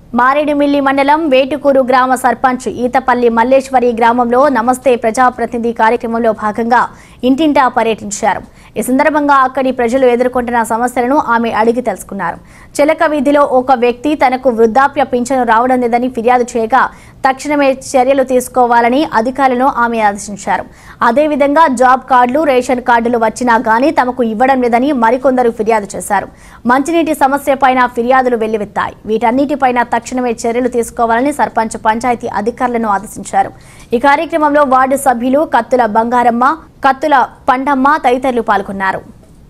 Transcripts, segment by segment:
మారేడుమిల్లి మండలం వేటుకూరు గ్రామ సర్పంచ్ ఈతపల్లి మల్లేశ్వరి గ్రామంలో నమస్తే ప్రజాప్రతినిధి కార్యక్రమంలో భాగంగా ఇంటింటా పర్యటించారు. ఈ సందర్భంగా అక్కడి ప్రజలు ఎదుర్కొంటున్న సమస్యలను ఆమె అడిగి తెలుసుకున్నారు. చెలక వీధిలో ఒక వ్యక్తి తనకు వృద్ధాప్య పింఛను రావడం లేదని ఫిర్యాదు చేయగా తక్షణమే చర్యలు తీసుకోవాలని అధికారులను ఆమె ఆదేశించారు. అదేవిధంగా జాబ్ కార్డులు, రేషన్ కార్డులు వచ్చినా గానీ తమకు ఇవ్వడం లేదని మరికొందరు ఫిర్యాదు చేశారు. మంచినీటి సమస్యపైన ఫిర్యాదులు వెల్లువెత్తాయి. వీటన్నిటిపైన తక్షణమే చర్యలు తీసుకోవాలని సర్పంచ్ పంచాయతీ అధికారులను ఆదేశించారు. ఈ కార్యక్రమంలో వార్డు సభ్యులు కత్తుల బంగారమ్మ, కత్తుల పండమ్మ తదితరులు పాల్గొన్నారు.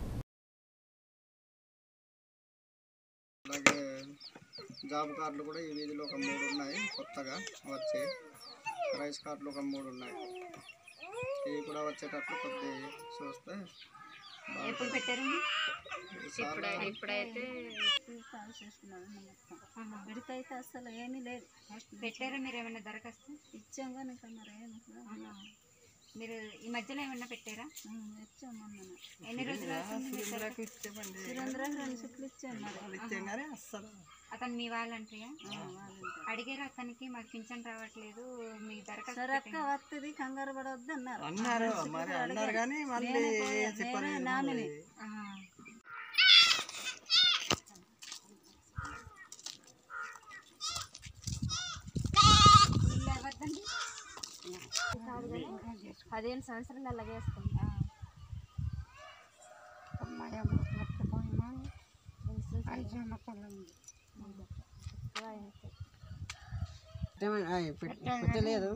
జాబ్ కార్డులు కూడా ఈ వీధిలో ఒక 3 ఉన్నాయి, కొత్తగా వచ్చే రైస్ కార్డులు ఒక 3 ఉన్నాయి. ఇవి కూడా వచ్చేటట్లు కొద్ది చూస్తే ఎప్పుడు పెట్టారండి? ఇప్పుడైతే విడికైతే అసలు ఏమీ లేదు. పెట్టారా మీరు? ఏమైనా దరఖాస్తు ఇచ్చాం కానీ మీరు ఈ మధ్యలో ఏమన్నా పెట్టారా? ఇచ్చామన్నా. ఎన్ని రోజులు ఇచ్చాను. అతను మీ వాళ్ళంటాయా? అడిగారు అతనికి మాకు పింఛన్ రావట్లేదు, మీ దరఖాస్తు వస్తుంది, కంగారు పడవద్దు అన్నారు. నామిని 15 సంవత్సరాలు అలాగే వేసుకుంటా. పెట్టలేదు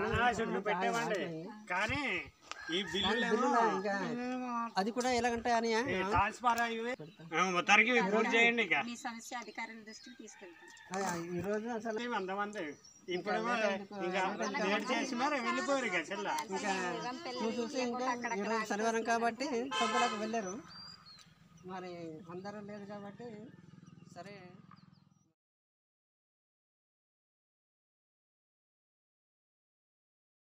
కానీ ఈ బిల్లు అది కూడా ఎలాగంటే అని చేయండి. మీ సమస్య అధికారుల దృష్టికి తీసుకెళ్తాం. ఈ రోజు అసలు అంతమంది ఇప్పుడు చేసి మరి వెళ్ళిపోయారు. చూసి ఇంకా ఈరోజు శనివారం కాబట్టి సొంతలకు వెళ్ళారు, మరి అందరూ లేదు కాబట్టి సరే.